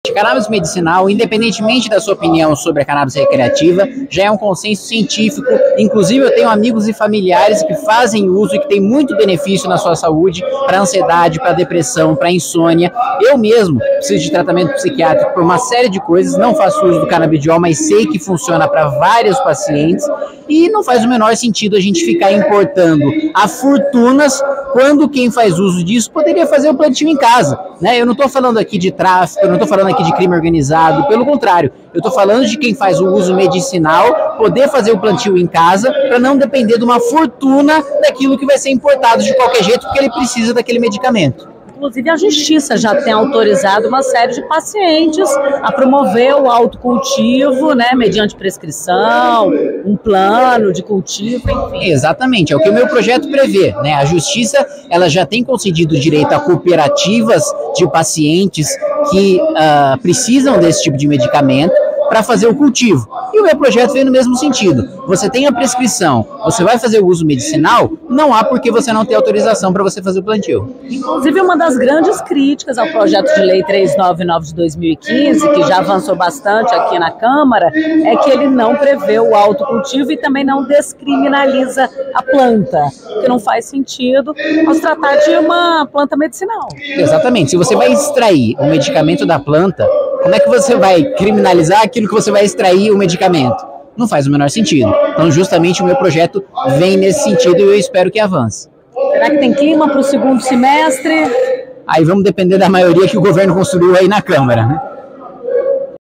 Cannabis medicinal, independentemente da sua opinião sobre a cannabis recreativa, já é um consenso científico. Inclusive, eu tenho amigos e familiares que fazem uso e que tem muito benefício na sua saúde, para ansiedade, para depressão, para insônia. Eu mesmo preciso de tratamento psiquiátrico por uma série de coisas, não faço uso do canabidiol, mas sei que funciona para vários pacientes e não faz o menor sentido a gente ficar importando a fortunas quando quem faz uso disso poderia fazer o plantio em casa, né? Eu não estou falando aqui de tráfico, eu não estou falando aqui de crime organizado, pelo contrário, eu estou falando de quem faz o uso medicinal poder fazer o plantio em casa para não depender de uma fortuna daquilo que vai ser importado de qualquer jeito, porque ele precisa daquele medicamento. Inclusive, a Justiça já tem autorizado uma série de pacientes a promover o autocultivo, né, mediante prescrição, um plano de cultivo, enfim. Exatamente, é o que o meu projeto prevê, né? A Justiça, ela já tem concedido direito a cooperativas de pacientes que precisam desse tipo de medicamento para fazer o cultivo. E o meu projeto vem no mesmo sentido. Você tem a prescrição, você vai fazer o uso medicinal, não há por que você não ter autorização para você fazer o plantio. Inclusive, uma das grandes críticas ao projeto de lei 399 de 2015, que já avançou bastante aqui na Câmara, é que ele não prevê o autocultivo e também não descriminaliza a planta, que não faz sentido ao se tratar de uma planta medicinal. Exatamente. Se você vai extrair o medicamento da planta, como é que você vai criminalizar aquilo que você vai extrair o medicamento? Não faz o menor sentido. Então, justamente, o meu projeto vem nesse sentido e eu espero que avance. Será que tem clima para o segundo semestre? Aí vamos depender da maioria que o governo construiu aí na Câmara, né?